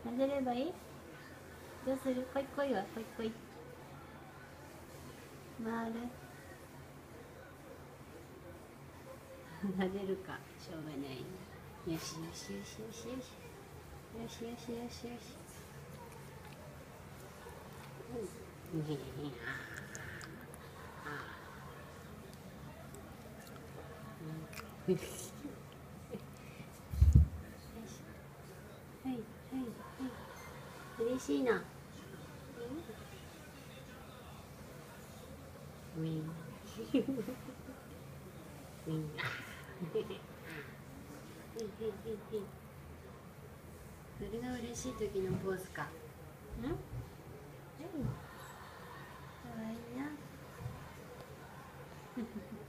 撫でればいい？どうする？こいこいはこいこい。回る。撫でるか、しょうがない。よしよしよしよしよし。よしよしよしよし。うん。よし。はいはいはい。嬉しいな。ウィン。ウィン。それが嬉しい時のポーズか。うん。かわいいな。